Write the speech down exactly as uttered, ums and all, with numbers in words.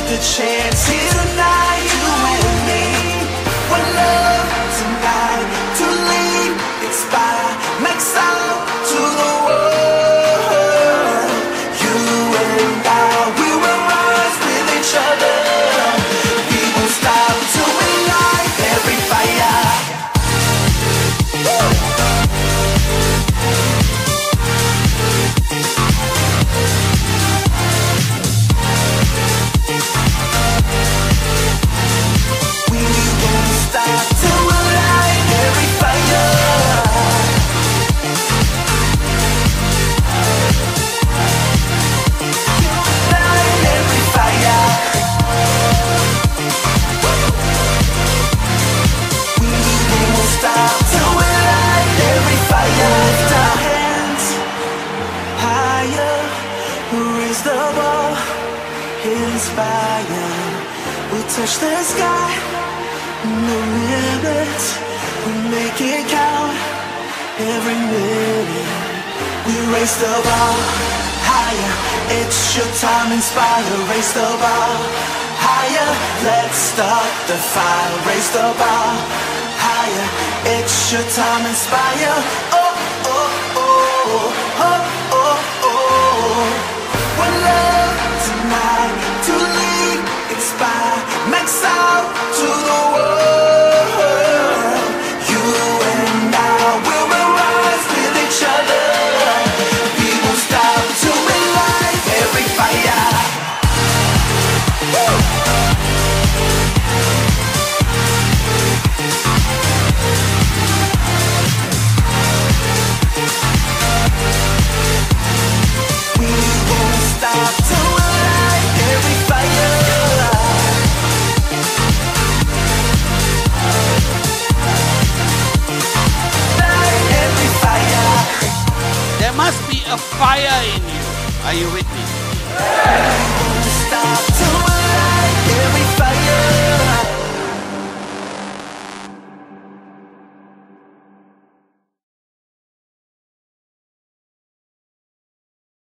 the chance here tonight, you and me. One love tonight, to lead, inspire, make sound to the world. You and I, we will rise with each other. We won't stop till we light every fire. Woo! Inspire, we touch the sky, no limits, we make it count. Every minute, we raise the bar higher. It's your time, inspire, raise the bar higher. Let's start the fire, raise the bar higher. It's your time, inspire. Oh, oh, oh, oh, oh, oh. One love tonight, to lead, inspire, make sound to the world. You and I, we will rise with each other. We won't stop till we light every fire. Woo! We won't stop till we light every fire. Light every fire. There must be a fire in you. Are you with me?